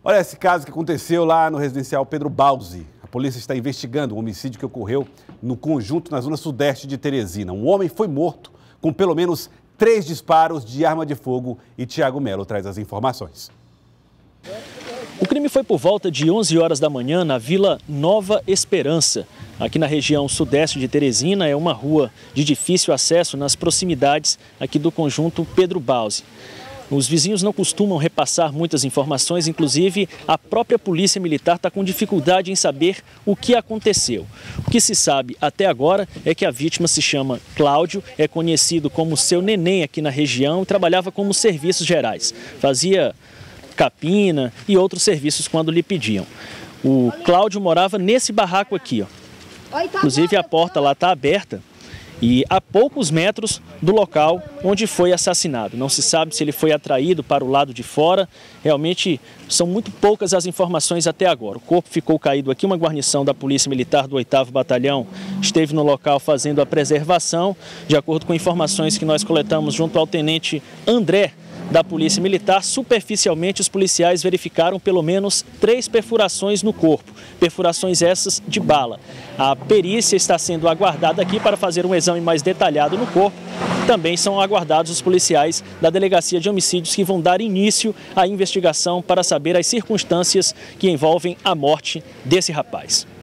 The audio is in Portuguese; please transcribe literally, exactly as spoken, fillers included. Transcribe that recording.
Olha esse caso que aconteceu lá no residencial Pedro Balzi. A polícia está investigando um homicídio que ocorreu no conjunto na zona sudeste de Teresina. Um homem foi morto com pelo menos três disparos de arma de fogo e Tiago Melo traz as informações. O crime foi por volta de onze horas da manhã na Vila Nova Esperança. Aqui na região sudeste de Teresina, é uma rua de difícil acesso nas proximidades aqui do conjunto Pedro Balzi. Os vizinhos não costumam repassar muitas informações, inclusive a própria polícia militar está com dificuldade em saber o que aconteceu. O que se sabe até agora é que a vítima se chama Cláudio, é conhecido como Seu Neném aqui na região e trabalhava como serviços gerais. Fazia capina e outros serviços quando lhe pediam. O Cláudio morava nesse barraco aqui, ó. Inclusive a porta lá está aberta e a poucos metros do local onde foi assassinado. Não se sabe se ele foi atraído para o lado de fora. Realmente são muito poucas as informações até agora. O corpo ficou caído aqui, uma guarnição da Polícia Militar do oitavo Batalhão esteve no local fazendo a preservação. De acordo com informações que nós coletamos junto ao tenente André, da Polícia Militar, superficialmente os policiais verificaram pelo menos três perfurações no corpo, perfurações essas de bala. A perícia está sendo aguardada aqui para fazer um exame mais detalhado no corpo. Também são aguardados os policiais da Delegacia de Homicídios que vão dar início à investigação para saber as circunstâncias que envolvem a morte desse rapaz.